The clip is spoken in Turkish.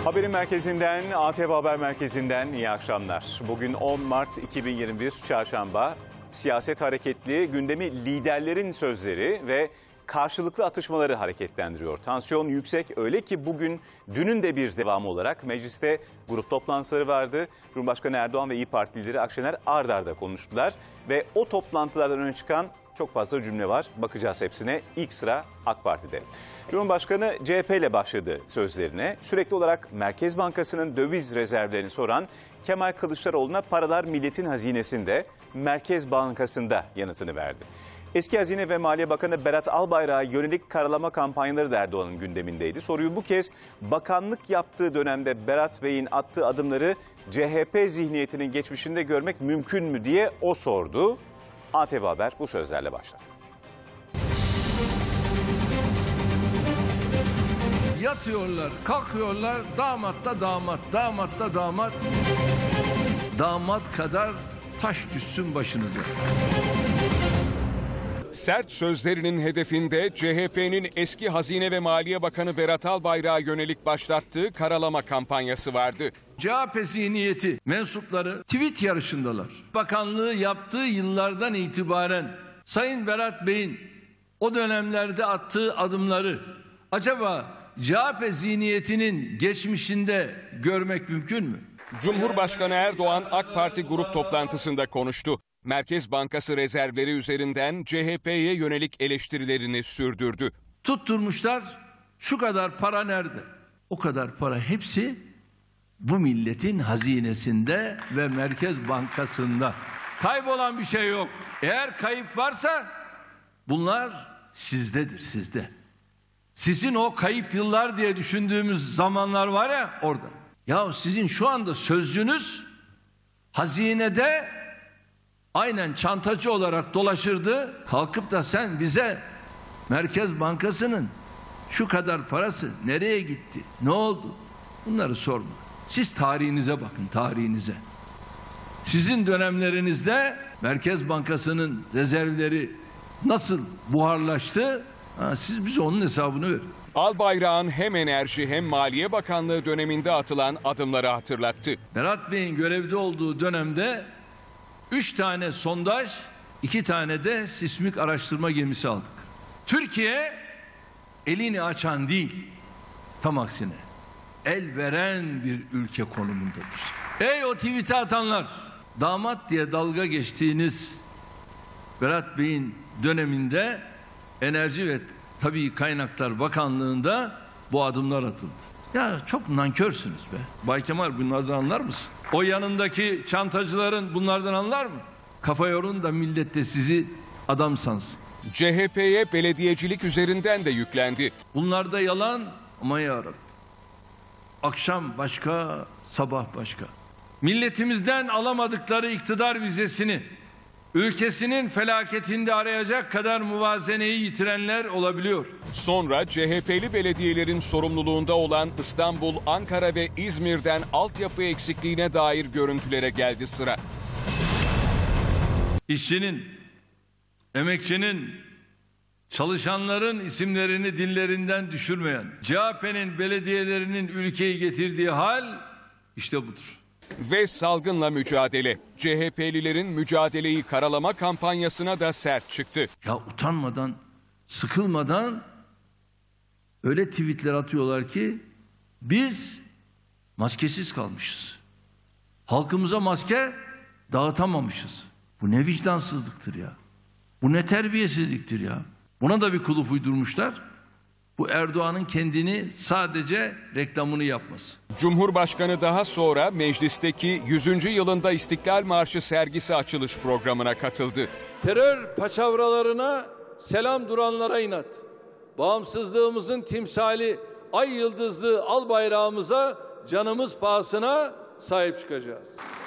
Haberin merkezinden, ATV Haber Merkezi'nden iyi akşamlar. Bugün 10 Mart 2021 Çarşamba. Siyaset hareketli, gündemi liderlerin sözleri ve karşılıklı atışmaları hareketlendiriyor. Tansiyon yüksek, öyle ki bugün dünün de bir devamı olarak mecliste grup toplantıları vardı. Cumhurbaşkanı Erdoğan ve İYİ Parti lideri Akşener ard arda konuştular. Ve o toplantılardan öne çıkan çok fazla cümle var. Bakacağız hepsine. İlk sıra AK Parti'de. Cumhurbaşkanı CHP ile başladı sözlerine. Sürekli olarak Merkez Bankası'nın döviz rezervlerini soran Kemal Kılıçdaroğlu'na paralar milletin hazinesinde, Merkez Bankası'nda yanıtını verdi. Eski Hazine ve Maliye Bakanı Berat Albayrak'a yönelik karalama kampanyaları da Erdoğan'ın gündemindeydi. Soruyu bu kez bakanlık yaptığı dönemde Berat Bey'in attığı adımları CHP zihniyetinin geçmişinde görmek mümkün mü diye o sordu. ATV Haber bu sözlerle başladı. Yatıyorlar, kalkıyorlar, damat da damat, damat da damat. Damat kadar taş düşsün başınıza. Sert sözlerinin hedefinde CHP'nin eski Hazine ve Maliye Bakanı Berat Albayrak'a yönelik başlattığı karalama kampanyası vardı. CHP zihniyeti mensupları tweet yarışındalar. Bakanlığı yaptığı yıllardan itibaren Sayın Berat Bey'in o dönemlerde attığı adımları acaba CHP zihniyetinin geçmişinde görmek mümkün mü? Cumhurbaşkanı Erdoğan AK Parti grup toplantısında konuştu. Merkez Bankası rezervleri üzerinden CHP'ye yönelik eleştirilerini sürdürdü. Tutturmuşlar, şu kadar para nerede? O kadar para hepsi bu milletin hazinesinde ve Merkez Bankası'nda. Kaybolan bir şey yok. Eğer kayıp varsa bunlar sizdedir, sizde. Sizin o kayıp yıllar diye düşündüğümüz zamanlar var ya orada. Ya sizin şu anda sözcünüz hazinede aynen çantacı olarak dolaşırdı. Kalkıp da sen bize Merkez Bankası'nın şu kadar parası nereye gitti, ne oldu? Bunları sorma. Siz tarihinize bakın, tarihinize. Sizin dönemlerinizde Merkez Bankası'nın rezervleri nasıl buharlaştı? Siz bize onun hesabını verin. Albayrak'ın hem Enerji hem Maliye Bakanlığı döneminde atılan adımları hatırlattı. Berat Bey'in görevde olduğu dönemde 3 tane sondaj, 2 tane de sismik araştırma gemisi aldık. Türkiye elini açan değil, tam aksine el veren bir ülke konumundadır. Ey o tweet'e atanlar, damat diye dalga geçtiğiniz Berat Bey'in döneminde Enerji ve Tabii Kaynaklar Bakanlığı'nda bu adımlar atıldı. Ya çok nankörsünüz be. Bay Kemal bunlardan anlar mısın? O yanındaki çantacıların bunlardan anlar mı? Kafa yorun da millet de sizi adam sansın. CHP'ye belediyecilik üzerinden de yüklendi. Bunlar da yalan ama yarabbim. Akşam başka, sabah başka. Milletimizden alamadıkları iktidar vizesini ülkesinin felaketinde arayacak kadar muvazeneyi yitirenler olabiliyor. Sonra CHP'li belediyelerin sorumluluğunda olan İstanbul, Ankara ve İzmir'den altyapı eksikliğine dair görüntülere geldi sıra. İşçinin, emekçinin, çalışanların isimlerini dillerinden düşürmeyen CHP'nin belediyelerinin ülkeyi getirdiği hal işte budur. Ve salgınla mücadele. CHP'lilerin mücadeleyi karalama kampanyasına da sert çıktı. Ya utanmadan, sıkılmadan öyle tweetler atıyorlar ki biz maskesiz kalmışız. Halkımıza maske dağıtamamışız. Bu ne vicdansızlıktır ya. Bu ne terbiyesizliktir ya. Buna da bir kılıf uydurmuşlar. Bu Erdoğan'ın kendini sadece reklamını yapması. Cumhurbaşkanı daha sonra meclisteki 100. yılında İstiklal Marşı sergisi açılış programına katıldı. Terör paçavralarına selam duranlara inat. Bağımsızlığımızın timsali ay yıldızlı al bayrağımıza canımız pahasına sahip çıkacağız.